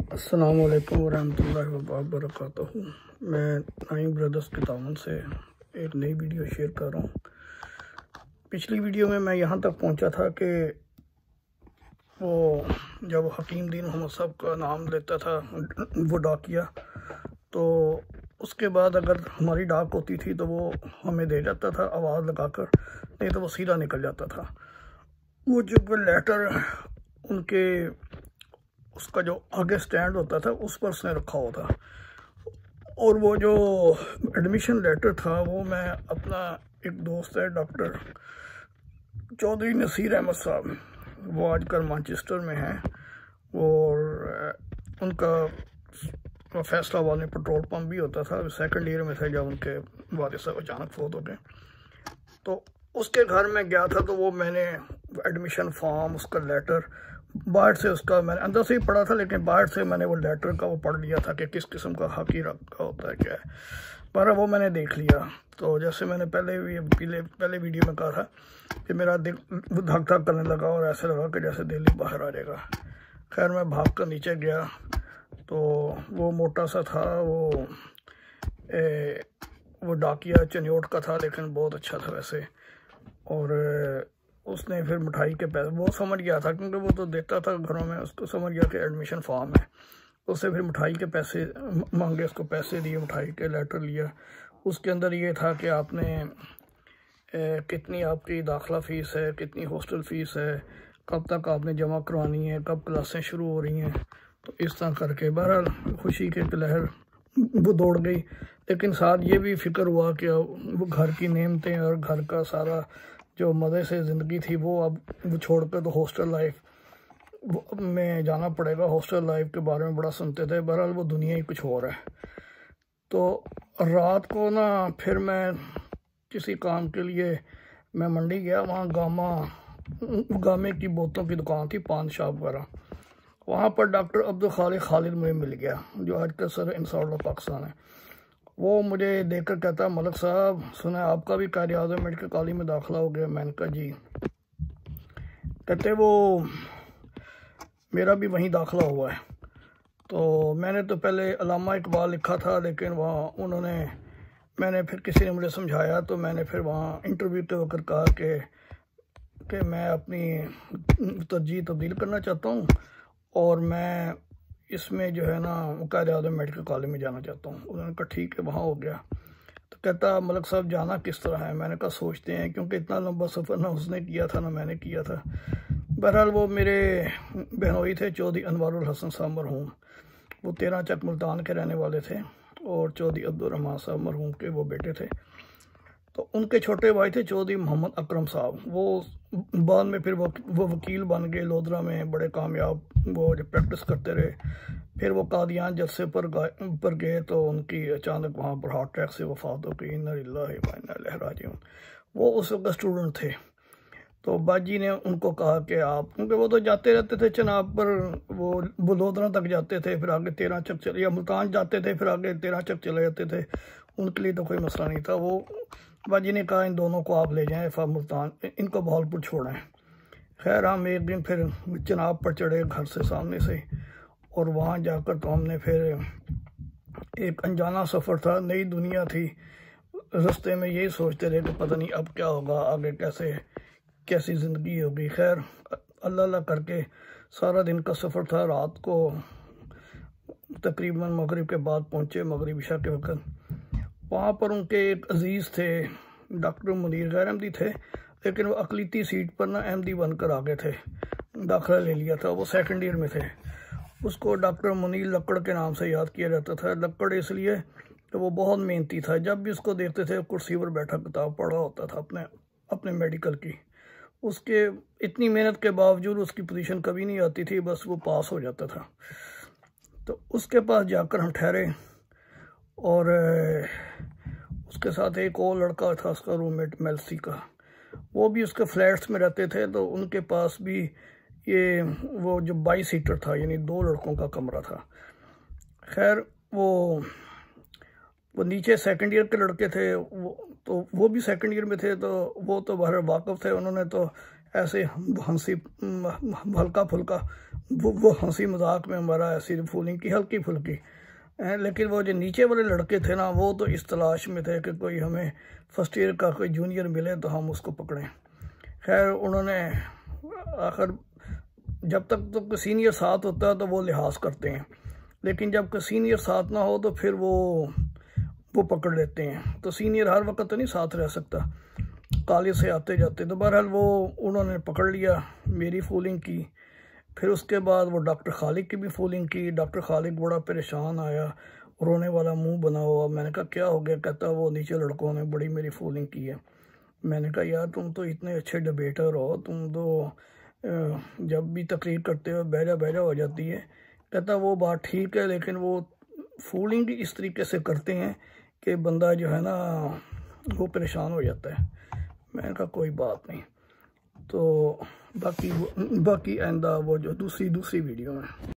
अस्सलामु अलैकुम वरहमतुल्लाहि वबरकातुहू। मैं नाइम ब्रदर्स के तावन से एक नई वीडियो शेयर कर रहा हूँ। पिछली वीडियो में मैं यहाँ तक पहुँचा था कि वो जब हकीम दीन मोहम्मद साहब का नाम लेता था वो डाकिया, तो उसके बाद अगर हमारी डाक होती थी तो वो हमें दे जाता था आवाज़ लगाकर, नहीं तो वो सीधा निकल जाता था। वो जब लेटर उनके उसका जो आगे स्टैंड होता था उस पर उसने रखा हुआ था, और वो जो एडमिशन लेटर था वो मैं अपना एक दोस्त है डॉक्टर चौधरी नसीर अहमद साहब, वो आजकल मैनचेस्टर में हैं, और उनका फैसलाबाद में पेट्रोल पंप भी होता था। सेकंड ईयर में थे जब उनके वालिद साहब अचानक फोत हो गए, तो उसके घर में गया था। तो वो मैंने एडमिशन फॉर्म, उसका लेटर बाहर से, उसका मैंने अंदर से ही पढ़ा था, लेकिन बाहर से मैंने वो लेटर का वो पढ़ लिया था कि किस किस्म का हकी रखा होता है, क्या है। पर वो मैंने देख लिया। तो जैसे मैंने पहले वीडियो में कहा था कि मेरा दिल धक धक करने लगा और ऐसे लगा कि जैसे दिल ही बाहर आ जाएगा। खैर मैं भाग कर नीचे गया, तो वो मोटा सा था, वो डाकिया चनियोट का था, लेकिन बहुत अच्छा था वैसे। और उसने फिर मिठाई के पैसे, वो समझ गया था क्योंकि वो तो देता था घरों में, उसको समझ गया कि एडमिशन फॉर्म है। उससे फिर मिठाई के पैसे मांगे, उसको पैसे दिए, मिठाई के लेटर लिया। उसके अंदर ये था कि आपने कितनी आपकी दाखिला फ़ीस है, कितनी हॉस्टल फ़ीस है, कब तक आपने जमा करवानी है, कब क्लासें शुरू हो रही हैं। तो इस तरह करके बहरहाल खुशी के लहर वो दौड़ गई, लेकिन साथ ये भी फ़िक्र हुआ कि वो घर की नेमतें और घर का सारा जो मज़े से ज़िंदगी थी वो अब वो छोड़ कर तो हॉस्टल लाइफ में जाना पड़ेगा। हॉस्टल लाइफ के बारे में बड़ा सुनते थे, बहरहाल वो दुनिया ही कुछ और है। तो रात को ना फिर मैं किसी काम के लिए मैं मंडी गया, वहाँ गामे की बोतों की दुकान थी, पान शॉप वगैरह। वहाँ पर डॉक्टर अब्दुल खालिद मुझे मिल गया, जो आजकल सर इंसाउट पाकिस्तान है। वो मुझे देखकर कहता, मलिक साहब सुना आपका भी कायद-ए-आज़म मेडिकल कॉलेज में दाखिला हो गया। मैंने कहा जी। कहते वो मेरा भी वहीं दाखिला हुआ है। तो मैंने तो पहले अल्लामा इकबाल लिखा था, लेकिन वहाँ मैंने फिर किसी ने मुझे समझाया, तो मैंने फिर वहाँ इंटरव्यू के वक्त कहा कि मैं अपनी तरजीह तब्दील करना चाहता हूँ और मैं इसमें जो है ना कायद-ए-आज़म मेडिकल कॉलेज में जाना चाहता हूँ। उन्होंने कहा ठीक है, वहाँ हो गया। तो कहता मलिक साहब जाना किस तरह है। मैंने कहा सोचते हैं, क्योंकि इतना लंबा सफ़र ना उसने किया था ना मैंने किया था। बहरहाल वो मेरे बहनोई थे, चौधरी अनवारुल हसन साहब मरहूम, वो 13 चक मुल्तान के रहने वाले थे, और चौधरी अब्दुल रहमान साहब मरहूम के वो बेटे थे। तो उनके छोटे भाई थे चौधरी मोहम्मद अकरम साहब, वो बाद में फिर वो वकील बन गए, लोधरा में बड़े कामयाब वो जो प्रैक्टिस करते रहे। फिर वो कादियान जलसे पर गए, तो उनकी अचानक वहाँ पर हार्ट अटैक से वफ़ात हो गई। इन्ना लिल्लाहि व इन्ना इलैहि राजिऊन। वो उस वक्त स्टूडेंट थे। तो बाजी ने उनको कहा कि आप, क्योंकि वो तो जाते रहते थे चनाब पर, वो लोधरा तक जाते थे, फिर आगे 13 चक चले, या मुल्तान जाते थे, फिर आगे 13 चक चले जाते थे। उनके लिए तो कोई मसला नहीं था। वो बाजी ने कहा इन दोनों को आप ले जाएं मुल्तान, इनको बहावलपुर छोड़ें। खैर हम एक दिन फिर चनाब पर चढ़े घर से सामने से, और वहाँ जाकर तो हमने फिर एक अनजाना सफ़र था, नई दुनिया थी। रास्ते में यही सोचते रहे कि पता नहीं अब क्या होगा, आगे कैसी ज़िंदगी होगी। खैर अल्लाह अल्लाह करके सारा दिन का सफ़र था। रात को तकरीबन मगरिब के बाद पहुँचे, मगरिब इशा के वक्त। वहाँ पर उनके एक अजीज़ थे डॉक्टर मुनीर, गैर अहमदी थे, लेकिन वो अकलीती सीट पर ना अहमदी बनकर आ गए थे, दाखिला ले लिया था। वो सेकंड ईयर में थे। उसको डॉक्टर मुनीर लक्कड़ के नाम से याद किया जाता था। लक्कड़ इसलिए तो वो बहुत मेहनती था, जब भी उसको देखते थे कुर्सी पर बैठा किताब पढ़ा होता था अपने मेडिकल की। उसके इतनी मेहनत के बावजूद उसकी पोजीशन कभी नहीं आती थी, बस वो पास हो जाता था। तो उसके पास जाकर हम ठहरे, और उसके साथ एक और लड़का था, उसका रूममेट मेल्सी का, वो भी उसके फ्लैट्स में रहते थे। तो उनके पास भी ये वो जो 22 सीटर था, यानी 2 लड़कों का कमरा था। खैर वो नीचे सेकंड ईयर के लड़के थे, वो भी सेकंड ईयर में थे, तो वो तो बाहर वाकफ़ थे। उन्होंने तो ऐसे हंसी हल्का फुल्का वो हंसी मजाक में हमारा ऐसी फूलिंग की हल्की फुल्की। लेकिन वो जो नीचे वाले लड़के थे ना, वो तो इस तलाश में थे कि कोई हमें फर्स्ट ईयर का कोई जूनियर मिले तो हम उसको पकड़ें। खैर उन्होंने आखिर, जब तक तो सीनियर साथ होता है तो वो लिहाज करते हैं, लेकिन जब कोई सीनियर साथ ना हो तो फिर वो पकड़ लेते हैं। तो सीनियर हर वक्त तो नहीं साथ रह सकता, कॉलेज से आते जाते। तो बहरहाल वो उन्होंने पकड़ लिया, मेरी फूलिंग की। फिर उसके बाद वो डॉक्टर खालिद की भी फूलिंग की। डॉक्टर खालिद बड़ा परेशान आया, रोने वाला मुंह बना हुआ। मैंने कहा क्या हो गया? कहता वो नीचे लड़कों ने बड़ी मेरी फूलिंग की है। मैंने कहा यार तुम तो इतने अच्छे डिबेटर हो, तुम तो जब भी तकरीर करते हो बहजा हो जाती है। कहता वो बात ठीक है, लेकिन वो फूलिंग इस तरीके से करते हैं कि बंदा जो है ना वो परेशान हो जाता है। मैंने कहा कोई बात नहीं। तो बाकी आइंदा वो जो दूसरी वीडियो में